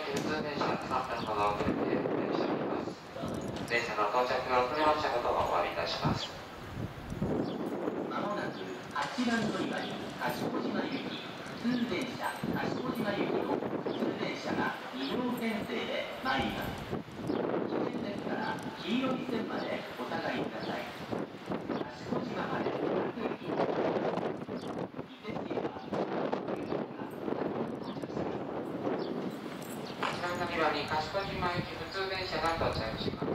駅普通電車3分ほど遅れて電車にいます。電車の到着が遅れましたことをお詫びいたします。 まもなく8番乗り場に賢島行き普通電車賢島行きの普通電車が2両編成で参ります。起点ですから黄色い線までお下がりください。賢島まで各駅いてつへは 8番乗り場に賢島駅普通電車が到着します。